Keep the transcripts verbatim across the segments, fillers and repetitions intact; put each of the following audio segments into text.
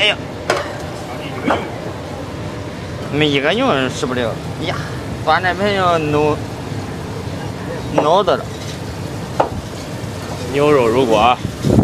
哎呀，没一个牛吃不了呀，把那朋友弄挠的了。 牛肉入锅，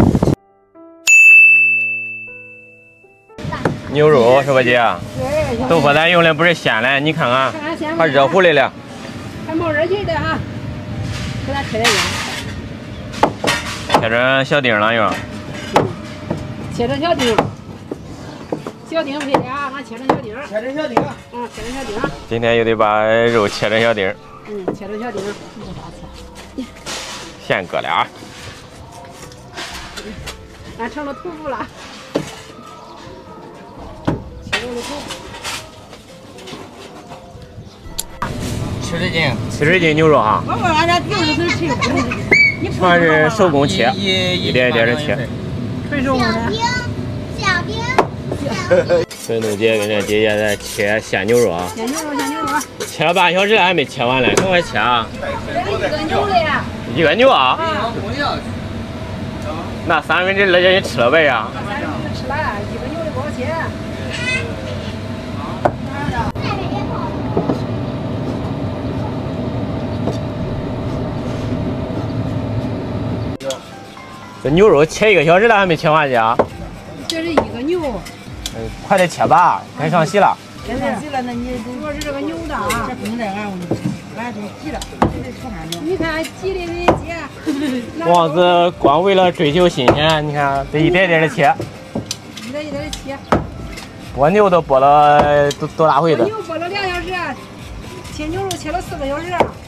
牛肉是吧姐？豆腐咱用的不是鲜的，你看看，还热乎的了， 还冒热气的哈，给咱切点盐。 切成小丁了又， 切成小丁，小丁配的啊，俺切成小丁， 切成小丁， 嗯，切成小丁。 今天又得把肉切成小丁， 嗯，切成小丁，没法切。 现割的啊。 俺成了屠夫了，切肉的屠夫。 七十斤， 七十斤牛肉哈， 我问俺家牛肉是谁不是？ 全是手工切，一点一点的切。 纯手工的。 小兵， 孙东姐跟这姐姐在切鲜牛肉啊， 鲜牛肉，鲜牛肉。 切了半小时了还没切完嘞，赶快切啊！ 一个牛的呀。 一个牛啊？ 啊。 那三分之二的人吃了呗呀？ 三分之吃了，一个牛的多少钱？ 这牛肉切一个小时了还没切完去啊？ 这是一个牛。 嗯，快点切吧，该上席了。 该上席了，那你主要是这个牛的啊。这不能这样，俺都急了，你看急的人急。 王子光为了追求新鲜，你看这一点点的切， 一点一点的切。 剥牛都剥了多多大回的？ 剥牛剥了两小时，切牛肉切了四个小时。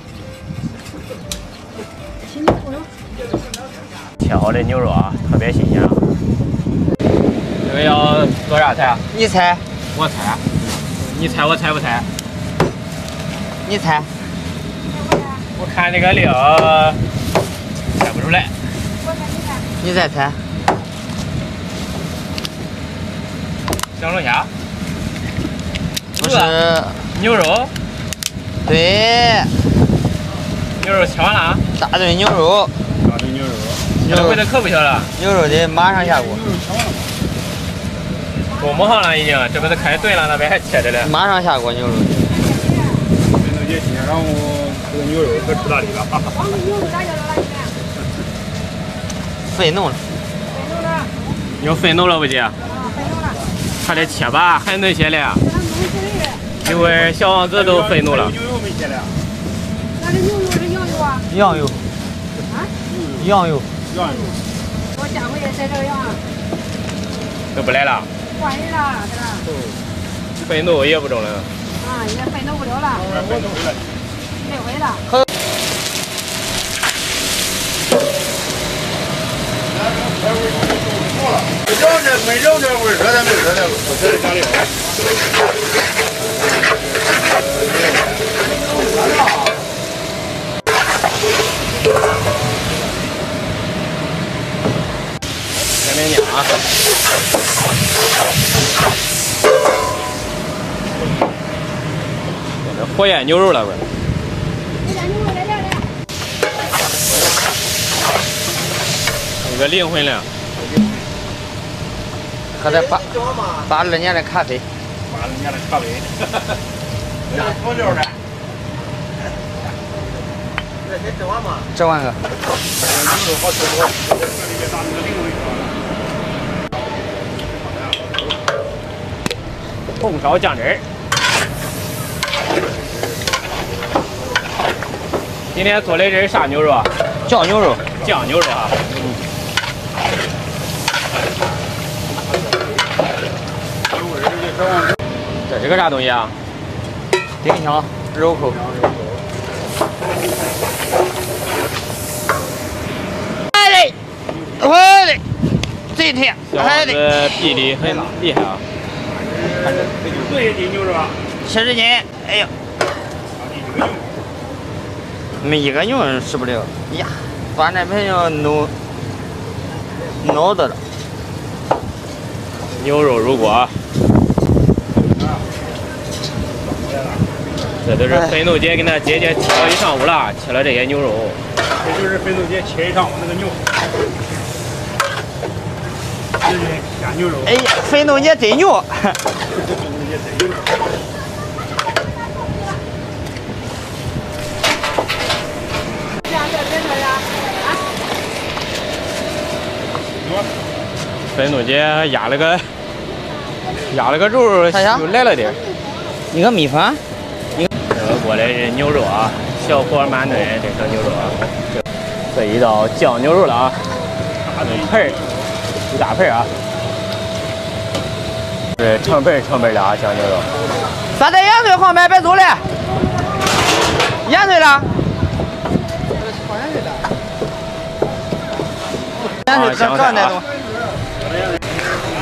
切牛肉。 切好的牛肉啊，特别新鲜。这个要做啥菜啊？ 你猜， 我猜。你猜我猜不猜？ 你猜。 我看这个料猜不出来。 你再猜。 小龙虾？ 不是。 牛肉？ 对。 牛肉切完了？ 大炖牛肉。 大炖牛肉。切的回的可不小了。 牛肉得马上下锅。 锅抹上了已经，这不是开始炖了，那边还切着呢。 马上下锅牛肉。 孙东姐今天上午这个牛肉可出大力了。 光是牛肉咋叫了？ 沸弄了。 沸弄了。 要沸弄了不姐？ 啊，沸弄了。 快点切吧，还嫩些嘞。 这还弄水。 因为小王子都沸弄了。 牛肉没切嘞。 那这牛肉是羊肉啊？ 羊肉。 啊？ 羊肉。 羊肉。 我下回也在这羊。 都不来了。 换人了，这个。 沸弄也不中了。 啊，也沸弄不了了。 我弄回来。 没回了。 没肉这没肉这味儿，热的没热的味儿，我这里加料。 甜面酱啊！这火焰牛肉了不是？ 这家牛肉在这儿呢。 有个灵魂了。 喝点八八二年的咖啡。 八二年的咖啡。多料的。 这先整完吗？整完个。 牛肉好吃不？这里面打那个灵魂。 红烧酱汁儿。今天做的这是啥牛肉啊？ 酱牛肉。 酱牛肉啊。嗯。这是个啥东西啊？ 丁香肉口。哎嘞，哎嘞，这天，哎嘞， 小王子臂力很厉害啊。 多些斤牛肉啊？ 七十斤，哎呀，没一个牛吃不了呀，把那朋友弄挠的了。 牛肉入锅。这都是飞豆姐跟她姐姐切了一上午了，切了这些牛肉。 这就是飞豆姐切一上午那个牛。 鲜牛肉。 哎呀，粉豆姐真牛！ 粉豆姐压了个压了个肉，又来了点。 一个米饭。 这个过来是牛肉啊，小火慢炖这小牛肉啊。这一道酱牛肉了啊，盆儿一大盆啊。是成盆成盆的啊，酱牛肉。 啥带盐水好买，别走了。盐水了。盐水刚刚那种。